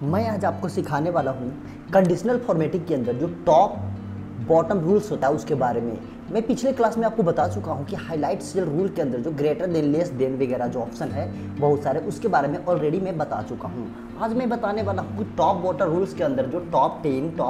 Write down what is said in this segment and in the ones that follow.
मैं आज आपको सिखाने वाला हूँ कंडीशनल फॉर्मेटिंग के अंदर जो टॉप बॉटम रूल्स होता है उसके बारे में। मैं पिछले क्लास में आपको बता चुका हूँ कि हाईलाइट सेल रूल के अंदर जो ग्रेटर देन लेस देन वगैरह जो ऑप्शन है बहुत सारे, उसके बारे में ऑलरेडी मैं बता चुका हूँ। आज मैं बताने वाला हूँ कि टॉप बॉटम रूल्स के अंदर जो टॉप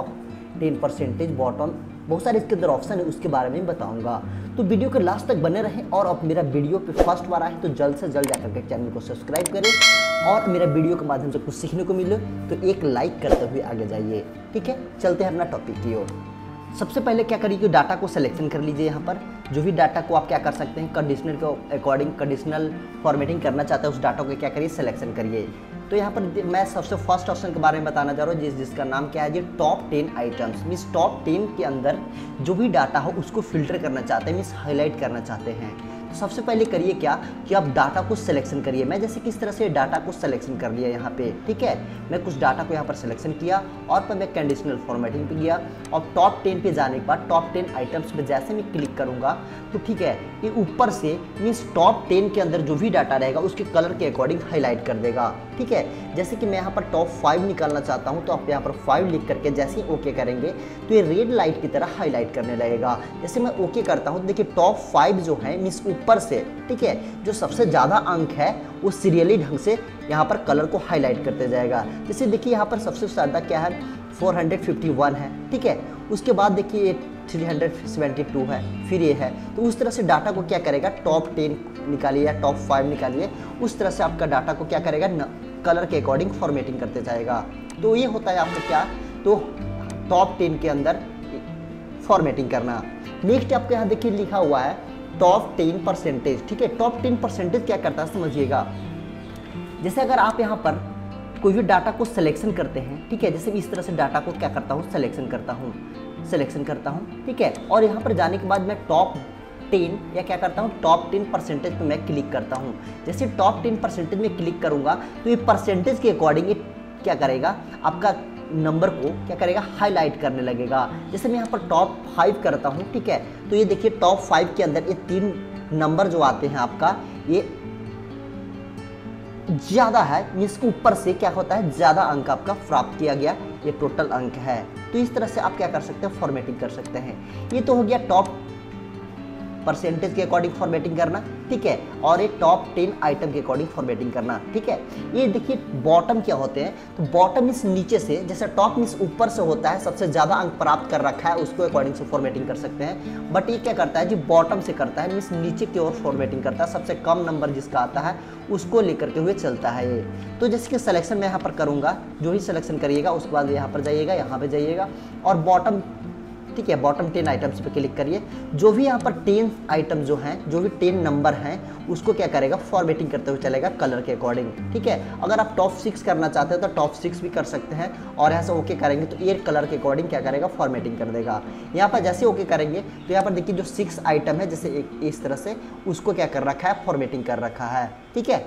10% बॉटम बहुत सारे इसके अंदर ऑप्शन है उसके बारे में बताऊंगा। तो वीडियो के लास्ट तक बने रहें और अब मेरा वीडियो पे फर्स्ट बार आए तो जल्द से जल्द जाकर के चैनल को सब्सक्राइब करें और मेरा वीडियो के माध्यम से कुछ सीखने को मिले तो एक लाइक करते हुए आगे जाइए। ठीक है, चलते हैं अपना टॉपिक की ओर। सबसे पहले क्या करिए कि डाटा को सिलेक्शन कर लीजिए। यहाँ पर जो भी डाटा को आप क्या कर सकते हैं कंडीशनल के अकॉर्डिंग कंडीशनल फॉर्मेटिंग करना चाहते हैं उस डाटा को क्या करिए सिलेक्शन करिए। तो यहाँ पर मैं सबसे फर्स्ट ऑप्शन के बारे में बताना चाह रहा हूँ जिसका नाम क्या है, ये टॉप 10 आइटम्स मीन्स टॉप 10 के अंदर जो भी डाटा हो उसको फिल्टर करना चाहते हैं मीन्स हाईलाइट करना चाहते हैं। तो सबसे पहले करिए क्या कि आप डाटा को सिलेक्शन करिए। मैं जैसे किस तरह से डाटा को सिलेक्शन कर लिया यहाँ पे। ठीक है, मैं कुछ डाटा को यहाँ पर सिलेक्शन किया और फिर मैं कंडीशनल फॉर्मेटिंग पे गया और टॉप 10 पे जाने के बाद टॉप 10 आइटम्स पे जैसे मैं क्लिक करूँगा तो ठीक है ये ऊपर से मीन्स टॉप 10 के अंदर जो भी डाटा रहेगा उसके कलर के अकॉर्डिंग हाईलाइट कर देगा। ठीक है, जैसे कि मैं यहाँ पर टॉप 5 निकालना चाहता हूँ तो आप यहाँ पर 5 लिख करके जैसे ही ओके करेंगे तो ये रेड लाइट की तरह हाईलाइट करने लगेगा। जैसे मैं ओके करता हूँ तो देखिए टॉप 5 जो है मीन्स ऊपर से ठीक है जो सबसे ज़्यादा अंक है वो सीरियली ढंग से यहाँ पर कलर को हाईलाइट करते जाएगा। जैसे देखिए यहाँ पर सबसे ज़्यादा क्या है 451 है। ठीक है, उसके बाद देखिए ये 372 है, फिर ये है। तो उस तरह से डाटा को क्या करेगा टॉप 10 निकालिए या टॉप 5 निकालिए, उस तरह से आपका डाटा को क्या करेगा कलर के अकॉर्डिंग फॉर्मेटिंग करते जाएगा। तो ये होता है आपका क्या तो टॉप 10 के अंदर फॉर्मेटिंग करना। नेक्स्ट आपके यहाँ देखिए लिखा हुआ है टॉप 10%। ठीक है, टॉप 10% क्या करता है समझिएगा। जैसे अगर आप यहाँ पर कोई भी डाटा को सिलेक्शन करते हैं, ठीक है, जैसे इस तरह से डाटा को क्या करता हूँ सिलेक्शन करता हूँ। ठीक है, और यहाँ पर जाने के बाद मैं टॉप 10 या क्या करता हूँ टॉप 10% पे मैं क्लिक करता हूँ। जैसे टॉप 10% में क्लिक करूँगा तो ये परसेंटेज के अकॉर्डिंग ये क्या करेगा आपका नंबर को क्या करेगा हाईलाइट करने लगेगा। जैसे मैं यहाँ पर टॉप 5 करता हूँ, ठीक है, तो ये देखिए टॉप 5 के अंदर ये 3 नंबर जो आते हैं आपका ये ज़्यादा है मीन्स ऊपर से क्या होता है ज़्यादा अंक आपका प्राप्त किया गया, ये टोटल अंक है। तो इस तरह से आप क्या कर सकते हैं फॉर्मेटिंग कर सकते हैं। ये तो हो गया टॉप परसेंटेज के अकॉर्डिंग फॉर्मेटिंग करना। ठीक है, और ये टॉप 10 आइटम के अकॉर्डिंग फॉर्मेटिंग करना। ठीक है, ये देखिए बॉटम क्या होते हैं तो बॉटम मीन्स नीचे से, जैसे टॉप मीन्स ऊपर से होता है सबसे ज़्यादा अंक प्राप्त कर रखा है उसको अकॉर्डिंग से फॉर्मेटिंग कर सकते हैं। बट ये क्या करता है जी बॉटम से करता है मीन्स नीचे की ओर फॉर्मेटिंग करता है, सबसे कम नंबर जिसका आता है उसको लेकर के हुए चलता है ये। तो जैसे कि सिलेक्शन मैं यहाँ पर करूँगा, जो ही सिलेक्शन करिएगा उसके बाद यहाँ पर जाइएगा, यहाँ पर जाइएगा और बॉटम ठीक है बॉटम 10 आइटम्स पे क्लिक करिए। जो भी यहाँ पर 10 आइटम जो हैं जो भी 10 नंबर हैं उसको क्या करेगा फॉर्मेटिंग करते हुए चलेगा कलर के अकॉर्डिंग। ठीक है, अगर आप टॉप 6 करना चाहते हैं तो टॉप 6 भी कर सकते हैं और यहाँ से ओके करेंगे तो ये कलर के अकॉर्डिंग क्या करेगा फॉर्मेटिंग कर देगा। यहाँ पर जैसे ओके करेंगे तो यहाँ पर देखिए जो 6 आइटम है जैसे इस तरह से उसको क्या कर रखा है फॉर्मेटिंग कर रखा है। ठीक है,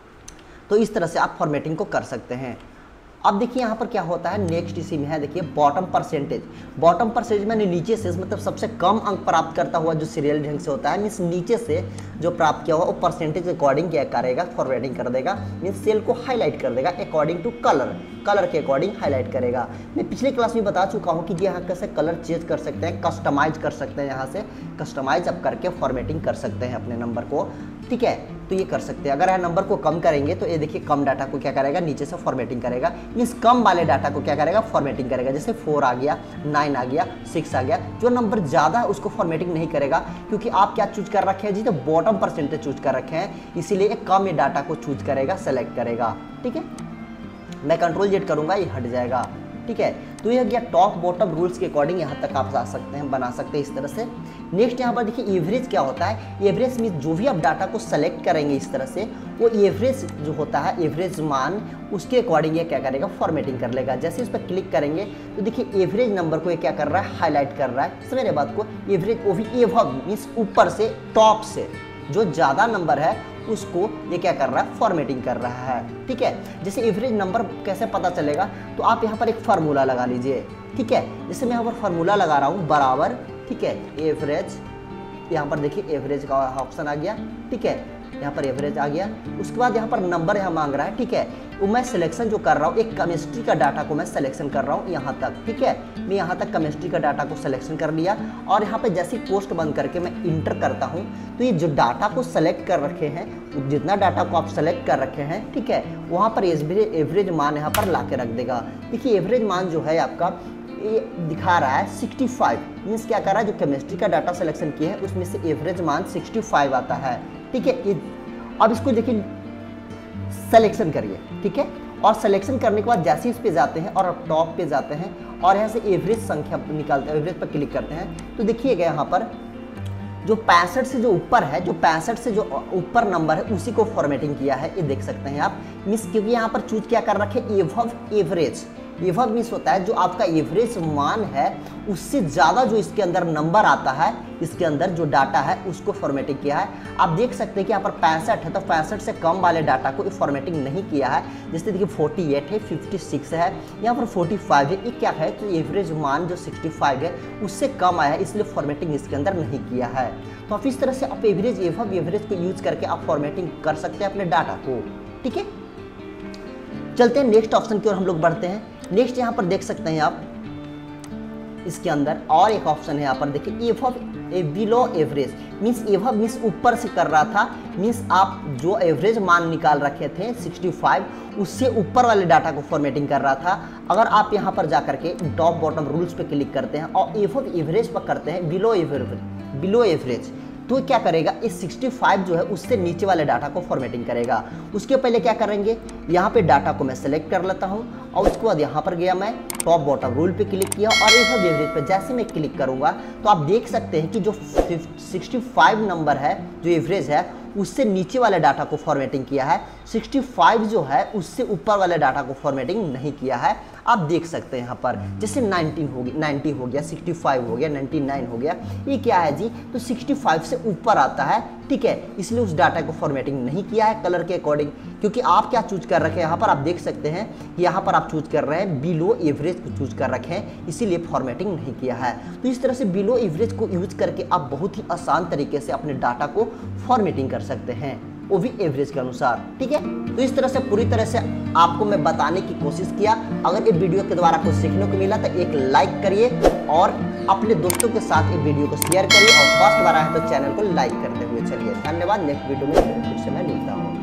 तो इस तरह से आप फॉर्मेटिंग को कर सकते हैं। अब देखिए यहाँ पर क्या होता है नेक्स्ट इसी में है देखिए बॉटम परसेंटेज मैंने नीचे से मतलब सबसे कम अंक प्राप्त करता हुआ जो सीरियल ढंग से होता है मीन्स नीचे से जो प्राप्त किया हुआ वो परसेंटेज अकॉर्डिंग क्या करेगा फॉरवर्डिंग कर देगा मीन्स सेल को हाईलाइट कर देगा अकॉर्डिंग टू कलर के अकॉर्डिंग हाईलाइट करेगा। मैं पिछले क्लास में बता चुका हूँ कि यहाँ कैसे कलर चेंज कर सकते हैं, कस्टमाइज कर सकते हैं, यहाँ से कस्टमाइज अप करके फॉर्मेटिंग कर सकते हैं अपने नंबर को। ठीक है, तो ये कर सकते हैं। अगर यह नंबर को कम करेंगे तो ये देखिए कम डाटा को क्या करेगा नीचे से फॉर्मेटिंग करेगा मीन्स कम वाले डाटा को क्या करेगा फॉर्मेटिंग करेगा। जैसे 4 आ गया, 9 आ गया, 6 आ गया, जो नंबर ज़्यादा है उसको फॉर्मेटिंग नहीं करेगा क्योंकि आप क्या चूज कर रखे हैं जी तो बॉटम परसेंटेज चूज कर रखे हैं, इसीलिए कम ये डाटा को चूज करेगा सेलेक्ट करेगा। ठीक है, मैं कंट्रोल जेड करूँगा ये हट जाएगा। ठीक है, तो ये गया टॉप बॉटम रूल्स के अकॉर्डिंग यहाँ तक आप जा सकते हैं बना सकते हैं इस तरह से। नेक्स्ट यहाँ पर देखिए एवरेज क्या होता है। एवरेज मीन जो भी आप डाटा को सेलेक्ट करेंगे इस तरह से वो एवरेज जो होता है एवरेज मान उसके अकॉर्डिंग ये क्या करेगा फॉर्मेटिंग कर लेगा। जैसे इस पर क्लिक करेंगे तो देखिए एवरेज नंबर को ये क्या कर रहा है हाईलाइट कर रहा है। समझ रहे बात को, एवरेज वो भी एवब मीन्स ऊपर से टॉप से जो ज़्यादा नंबर है उसको ये क्या कर रहा है फॉर्मेटिंग कर रहा है। ठीक है, जैसे एवरेज नंबर कैसे पता चलेगा तो आप यहाँ पर एक फार्मूला लगा लीजिए। ठीक है, जैसे मैं यहाँ पर फार्मूला लगा रहा हूँ बराबर, ठीक है, एवरेज, यहाँ पर देखिए एवरेज का ऑप्शन आ गया। ठीक है, यहाँ पर एवरेज आ गया। उसके बाद यहाँ पर नंबर यहाँ मांग रहा है, ठीक है। वो मैं सिलेक्शन जो कर रहा हूँ, एक केमिस्ट्री का डाटा को मैं सिलेक्शन कर रहा हूँ यहाँ तक, ठीक है। मैं यहाँ तक केमिस्ट्री का डाटा को सिलेक्शन कर लिया और यहाँ पे जैसे पोस्ट बंद करके मैं इंटर करता हूँ तो ये जो डाटा को सेलेक्ट कर रखे हैं, जितना डाटा को आप सेलेक्ट कर रखे हैं, ठीक है, वहाँ पर एवरेज मान यहाँ पर ला के रख देगा। देखिए एवरेज मान जो है आपका ये दिखा रहा है 65, मीन्स क्या कर रहा है, जो केमिस्ट्री का डाटा सिलेक्शन किया है उसमें से एवरेज मान 65 आता है, ठीक है। अब इसको देखिए सिलेक्शन करिए, ठीक है, और सिलेक्शन करने के बाद जैसे इस पे जाते हैं और अब टॉप पे जाते हैं और यहाँ से एवरेज संख्या निकालते हैं, एवरेज पर क्लिक करते हैं तो देखिएगा यहाँ पर जो 65 से जो ऊपर है, जो 65 से जो ऊपर नंबर है उसी को फॉर्मेटिंग किया है, ये देख सकते हैं आप मिस, क्योंकि यहाँ पर चूज क्या कर रखे एवव एवरेज। एवव मिस होता है जो आपका एवरेज मान है उससे ज़्यादा जो इसके अंदर नंबर आता है, इसके अंदर जो डाटा है उसको फॉर्मेटिंग किया है। आप देख सकते हैं कि यहाँ पर 65 है तो 65 से कम वाले डाटा को फॉर्मेटिंग नहीं किया है। जैसे देखिए 48 है, 56 है, यहाँ पर 45 है, ये क्या है तो एवरेज मान जो 65 है उससे कम आया है, इसलिए फॉर्मेटिंग इसके अंदर नहीं किया है। तो आप इस तरह से आप एवरेज एवव एवरेज को यूज करके आप फॉर्मेटिंग कर सकते हैं अपने डाटा को, ठीक है। चलते हैं नेक्स्ट ऑप्शन की ओर हम लोग बढ़ते हैं। नेक्स्ट यहाँ पर देख सकते हैं आप इसके अंदर और एक ऑप्शन है, यहाँ पर देखिए above below average, means above means ऊपर से कर रहा था, मीन्स आप जो एवरेज मान निकाल रखे थे 65 उससे ऊपर वाले डाटा को फॉर्मेटिंग कर रहा था। अगर आप यहाँ पर जा करके टॉप बॉटम रूल्स पे क्लिक करते हैं और एवव एवरेज पर करते हैं बिलो एवरेज तो क्या करेगा, इस 65 जो है उससे नीचे वाले डाटा को फॉर्मेटिंग करेगा। उसके पहले क्या करेंगे, यहाँ पे डाटा को मैं सेलेक्ट कर लेता हूँ और उसके बाद यहाँ पर गया मैं टॉप बॉटम रूल पे क्लिक किया और एवव एवरेज पे जैसे मैं क्लिक करूँगा तो आप देख सकते हैं कि जो 65 नंबर है जो एवरेज है उससे नीचे वाले डाटा को फॉर्मेटिंग किया है, 65 जो है उससे ऊपर वाले डाटा को फॉर्मेटिंग नहीं किया है। आप देख सकते हैं यहाँ पर जैसे 90 हो गया, 65 हो गया, 99 हो गया, ये क्या है जी, तो 65 से ऊपर आता है, ठीक है, इसलिए उस डाटा को फॉर्मेटिंग नहीं किया है कलर के अकॉर्डिंग। क्योंकि आप क्या चूज कर रखे हैं यहाँ पर आप देख सकते हैं कि यहाँ पर आप चूज कर रहे हैं बिलो एवरेज को चूज कर रखे हैं, इसीलिए फॉर्मेटिंग नहीं किया है। तो इस तरह से बिलो एवरेज को यूज करके आप बहुत ही आसान तरीके से अपने डाटा को फॉर्मेटिंग कर सकते हैं, वो भी एवरेज के अनुसार, ठीक है। तो इस तरह से पूरी तरह से आपको मैं बताने की कोशिश किया। अगर ये वीडियो के द्वारा कुछ सीखने को मिला तो एक लाइक करिए और अपने दोस्तों के साथ ये वीडियो को शेयर करिए और फर्स्ट बार आए तो चैनल को लाइक करते हुए चलिए। धन्यवाद। नेक्स्ट वीडियो में फिर से मैं मिलता हूँ।